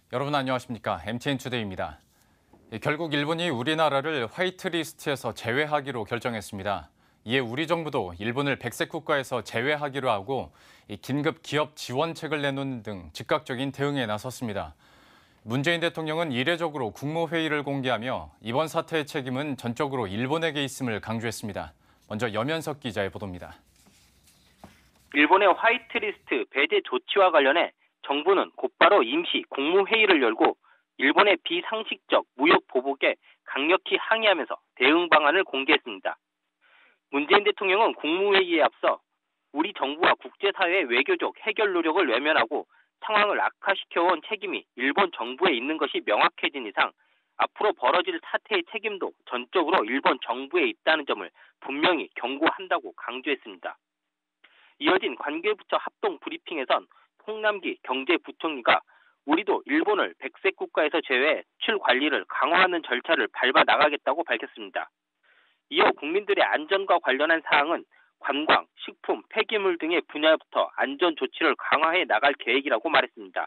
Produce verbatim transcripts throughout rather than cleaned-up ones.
여러분 안녕하십니까? 엠티엔 투데이입니다. 결국 일본이 우리나라를 화이트리스트에서 제외하기로 결정했습니다. 이에 우리 정부도 일본을 백색 국가에서 제외하기로 하고 긴급 기업 지원책을 내놓는 등 즉각적인 대응에 나섰습니다. 문재인 대통령은 이례적으로 국무회의를 공개하며 이번 사태의 책임은 전적으로 일본에게 있음을 강조했습니다. 먼저 염현석 기자의 보도입니다. 일본의 화이트리스트 배제 조치와 관련해 정부는 곧바로 임시 국무회의를 열고 일본의 비상식적 무역 보복에 강력히 항의하면서 대응 방안을 공개했습니다. 문재인 대통령은 국무회의에 앞서 우리 정부와 국제사회의 외교적 해결 노력을 외면하고 상황을 악화시켜온 책임이 일본 정부에 있는 것이 명확해진 이상 앞으로 벌어질 사태의 책임도 전적으로 일본 정부에 있다는 점을 분명히 경고한다고 강조했습니다. 이어진 관계부처 합동 브리핑에선 홍남기 경제부총리가 우리도 일본을 백색 국가에서 제외해 수출 관리를 강화하는 절차를 밟아 나가겠다고 밝혔습니다. 이어 국민들의 안전과 관련한 사항은 관광, 식품, 폐기물 등의 분야부터 안전 조치를 강화해 나갈 계획이라고 말했습니다.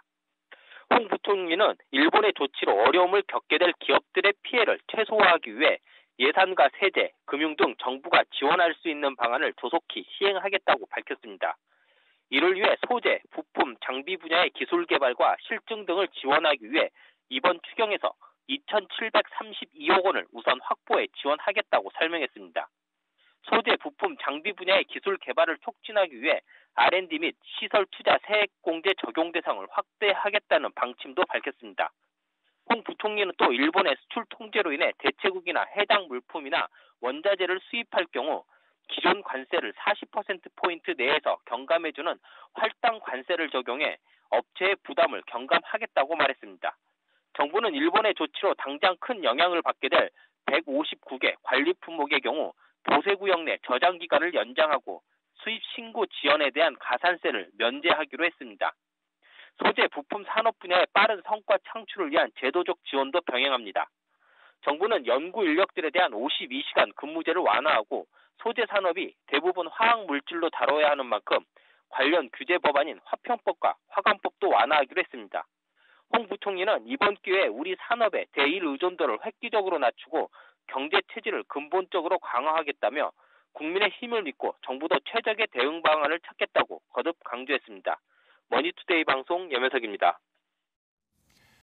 홍 부총리는 일본의 조치로 어려움을 겪게 될 기업들의 피해를 최소화하기 위해 예산과 세제, 금융 등 정부가 지원할 수 있는 방안을 조속히 시행하겠다고 밝혔습니다. 이를 위해 소재, 부품, 장비 분야의 기술 개발과 실증 등을 지원하기 위해 이번 추경에서 이천칠백삼십이억 원을 우선 확보해 지원하겠다고 설명했습니다. 소재, 부품, 장비 분야의 기술 개발을 촉진하기 위해 알 앤 디 및 시설 투자 세액공제 적용 대상을 확대하겠다는 방침도 밝혔습니다. 홍 부총리는 또 일본의 수출 통제로 인해 대체국이나 해당 물품이나 원자재를 수입할 경우 기존 관세를 사십 퍼센트 포인트 내에서 경감해주는 할당 관세를 적용해 업체의 부담을 경감하겠다고 말했습니다. 정부는 일본의 조치로 당장 큰 영향을 받게 될 백오십구 개 관리 품목의 경우 보세구역 내 저장 기간을 연장하고 수입 신고 지연에 대한 가산세를 면제하기로 했습니다. 소재, 부품 산업 분야의 빠른 성과 창출을 위한 제도적 지원도 병행합니다. 정부는 연구 인력들에 대한 오십이 시간 근무제를 완화하고 소재 산업이 대부분 화학 물질로 다뤄야 하는 만큼 관련 규제 법안인 화평법과 화관법도 완화하기로 했습니다. 홍 부총리는 이번 기회에 우리 산업의 대일 의존도를 획기적으로 낮추고 경제 체질을 근본적으로 강화하겠다며 국민의 힘을 믿고 정부도 최적의 대응 방안을 찾겠다고 거듭 강조했습니다. 머니투데이 방송 염혜석입니다.